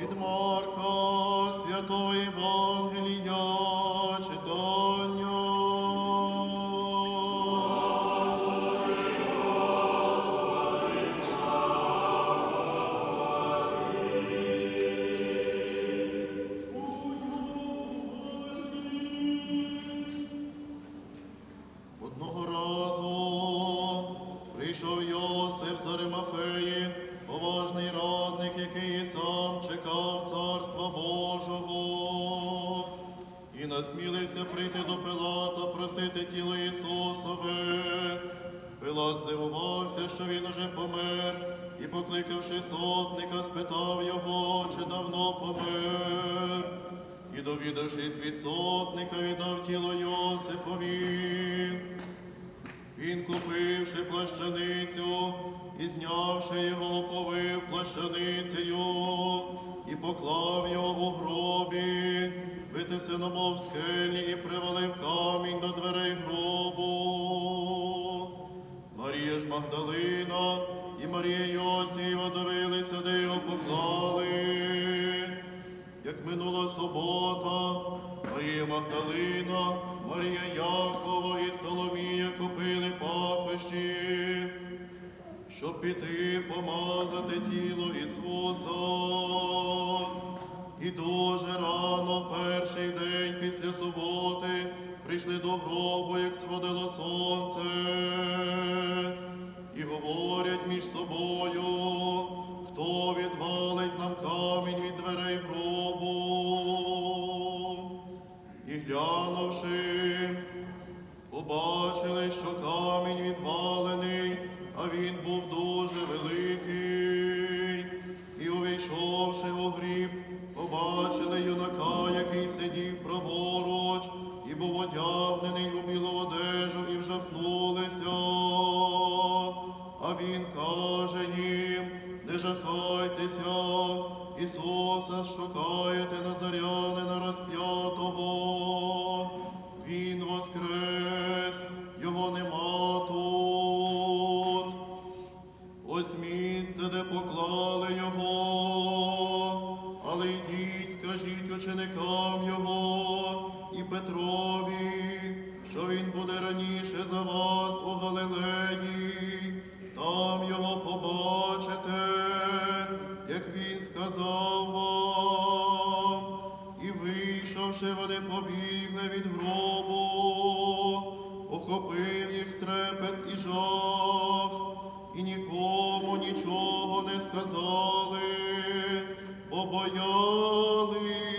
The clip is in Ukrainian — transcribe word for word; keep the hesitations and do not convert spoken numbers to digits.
Від Марка Святого Євангелія читання. Одного разу прийшов Йосип з Аримафеї, поважний радник, який сам чекав Царства Божого, і насмілився прийти до Пилата просити тіло Ісусове. Пилат здивувався, що він уже помер, і, покликавши сотника, спитав його, чи давно помер. І, довідавшись від сотника, віддав тіло Йосифові. Він, купивши плащаницю і знявши його, оповив плащаницею і поклав його у гробі, витисаному в скелі, і привалив камінь до дверей гробу. Марія ж Магдалина і Марія Йосієва дивилися, де його поклали. Як минула субота, Марія Магдалина, Марія Якова і Соломія купили пахощі, щоб піти помазати тіло Ісуса. І дуже рано, в перший день після суботи, прийшли до гробу, як сходило сонце, і говорять між собою, хто відвалить нам камінь від дверей гробу. І глянувши, побачили, що камінь відвалений, а він був дуже великий. І, увійшовши у гріб, побачили юнака, який сидів праворуч, і був одягнений у білу одежу, і вжахнулися. А він каже їм: не жахайтеся, Ісуса шукаєте, Назарянина розп'ятого. Він воскрес, його нема тут. Ось місце, де поклали його. Але йдіть, скажіть ученикам його і Петрові, що він буде раніше за вас у Галилеї. Там його побачите, як він сказав вам. І вийшовши, вони побігли від гробу, охопив їх трепет і жах, і нікому нічого не сказали, бо боялись.